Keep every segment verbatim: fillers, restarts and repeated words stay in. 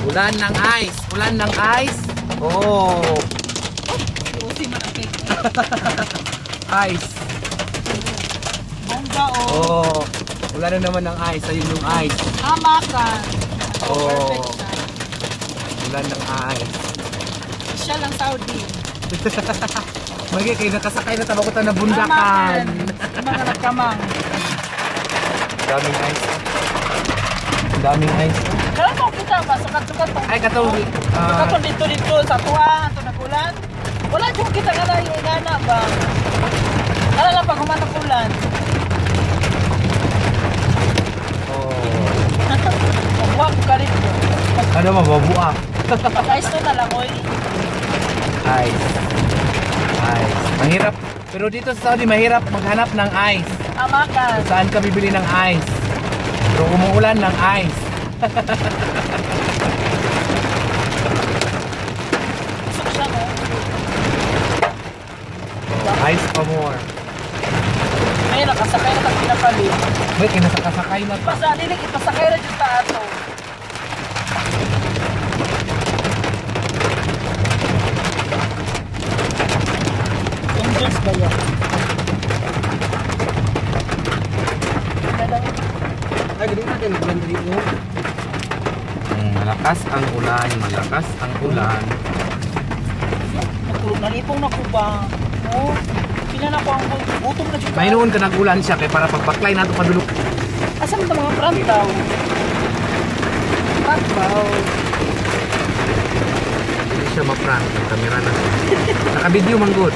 Ulan ng ice. Ulan ng ice. Oh. Ice. Bongga oh. Oh. Ulan na naman ng ice. Ayun yung ice. Hamakan. Oh. Ulan ng ice. Siya lang Saudi. Magi kayo nakasakay na tabakutan na bundakan. Mga nagkamang. Daming ice. Daming ice. Kaya mo kita ba? Sukat-sukat pa. Ay, katong... Uh, katong dito-dito sa tuwa. Ito nagulan. Wala yung kita nga na yung ingana ba? Kala lang pag humanap ulan. Oh. Huwag ka rin. Ano mababuak? Pag-ice to na lang, oy. Ice. Ice. Mahirap. Pero dito sa Saudi, mahirap maghanap ng ice. Hamakan. Saan ka bibili ng ice? Pero umuulan ng ice. Isok siya, no? Oh, ice pa more. May nakasakay na kami pinapali. Wait, kinasakasakay na pa. Basta nilik, ipasakay na dyan sa ato. Engines ba yan? Ay, ganun natin mag-blender dito. Mm, malakas ang ulan, malakas ang ulan. Nalipong na ko ba? Oo. Sila na ko ang gutom na dyan. Mayroon ka nag-ulan siya, kaya para pagpaklay nato padulok. Asan ito mga front daw? Front daw. Hindi siya ma-prank, ang camera na. Naka-video man good.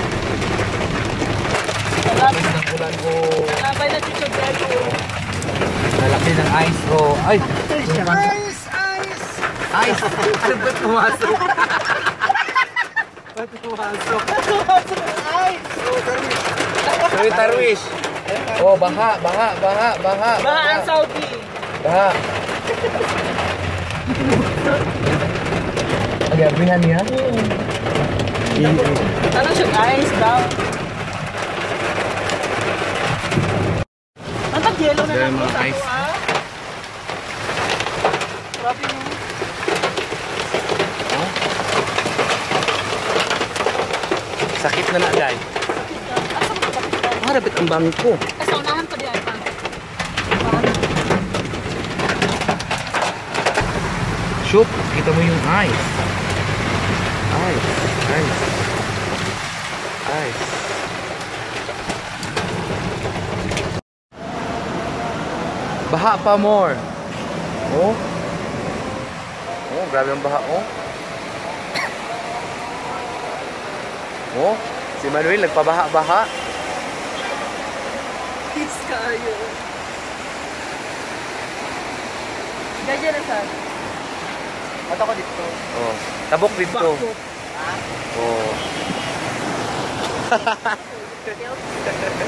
Malakas ng ulan ko. Nalabay na dito dito. Lalaki ng ice ko. Ay! Ice! Ice! Ice! Ano ba't pumasok? Ba't pumasok? Ice! Sorry, Tarwish. Oh, baha, baha, baha, baha. Baha ang Saudi. Baha. Agabihan niya? Ano siya guys daw? Ang tag-yelo na lang mga sa ice. ako ah. Grabe mo. Oh. Sakit na na, Day. Asa mo sakit ka? Harapit ang bangko. Asa unahan pa di ay pa. Shoot, kita mo yung ice. Ice, ice. Ice. Baha pa more. Oh. Oh, grabe ang baha, oh. Oh, si Manuel nagpabaha-baha. Kiss kayo. Ganyan na saan? Ba't ako dito? Oh, tabok dito. Bakit? Oh.